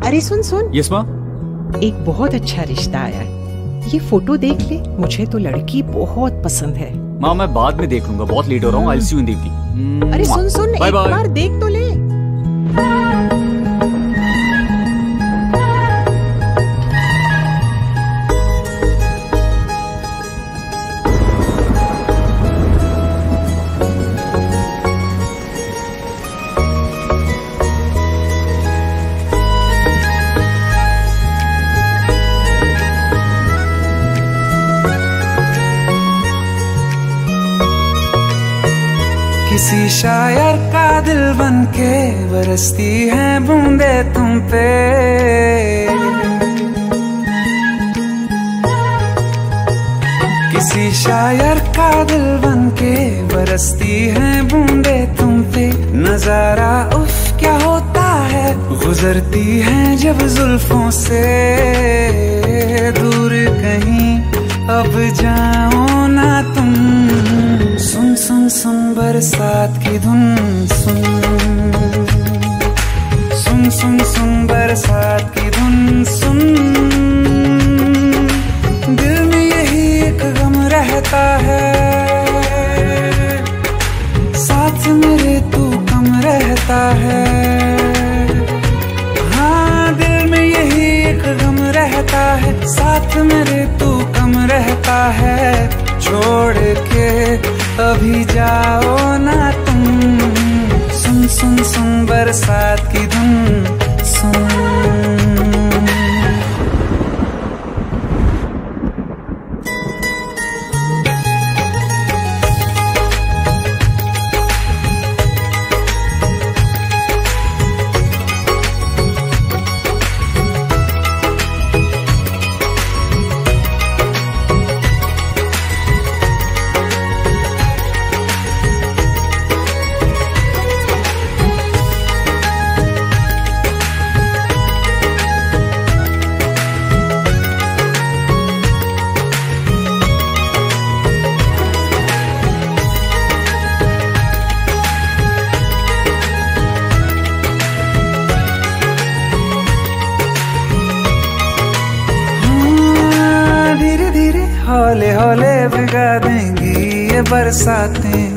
अरे सुन सुन। यस माँ। एक बहुत अच्छा रिश्ता आया है, ये फोटो देख ले। मुझे तो लड़की बहुत पसंद है। माँ मैं बाद में देख लूंगा, बहुत लेट हो रहा हूँ। I see you in the evening. अरे सुन सुन, एक बार देख तो ले। किसी शायर का दिल बनके बरसती है बूंदे तुम पे। किसी शायर का दिल बनके बरसती है बूंदे तुम पे। नजारा उफ क्या होता है, गुजरती है जब जुल्फों से। दूर कहीं अब जाओ ना तुम। सुन सुन सुन बरसात की धुन सुन। सुन सुन सुन बरसात की धुन सुन। दिल में यही एक गम रहता है, साथ मेरे तू कम रहता है। हाँ दिल में यही एक गम रहता है, साथ मेरे तू कम रहता है। छोड़ के अभी जाओ ना तुम। सुन सुन सुन बरसात की धुन सुन। हौले हौले भिगा देंगी ये बरसातें।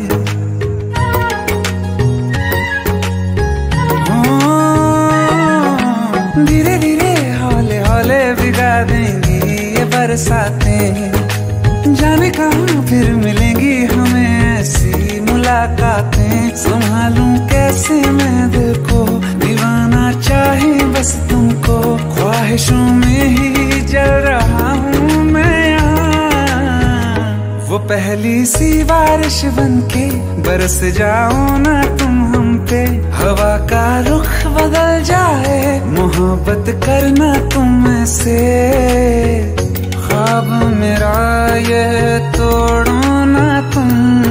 धीरे धीरे हौले हौले भिगा देंगी ये बरसातें। जाने कहाँ फिर मिलेंगी हमें ऐसी मुलाकातें। संभालूं कैसे मैं दिल को, दीवाना चाहे बस तुमको। ख्वाहिशों में ही जल रहा हूँ मैं यहाँ। वो पहली सी बारिश बनके बरस जाओ ना तुम हम पे। हवा का रुख बदल जाए, मोहब्बत करना तुम से। ख्वाब मेरा ये तोड़ो ना तुम।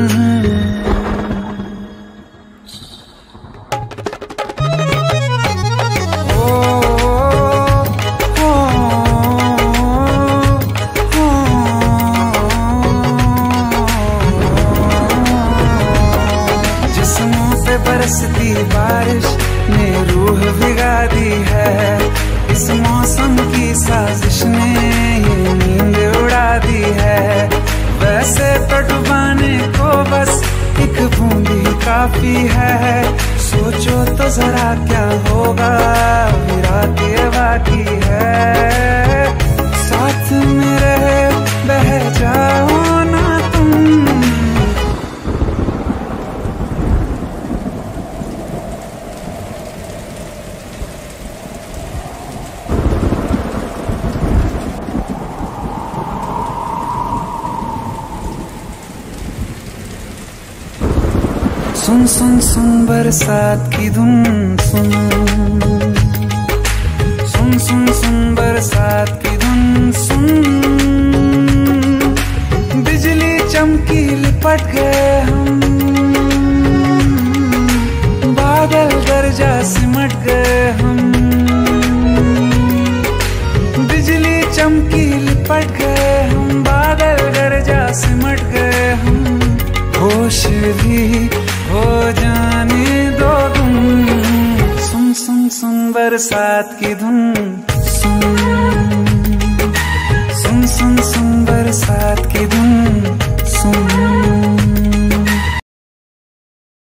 बरसती बारिश ने रूह भिगा दी है। इस मौसम की साजिश ने ये नींद उड़ा दी है। वैसे तो डुबाने को बस एक बूंदी काफी है। सोचो तो जरा क्या होगा, रात ये बाकी है। साथ मेरे बह जाओ ना तुम। सुन सुन सुन बरसात की धुन सुन। सुन सुन सुन बरसात की धुन सुन। बिजली चमकी लिपट गए हम, बादल गरजा सिमट गए हम। बिजली चमकी लिपट गए हम, बादल गरजा सिमट गए हम। होश भी हो जाने दो तुम। सुन सुन सुन बरसात की धुन सुन।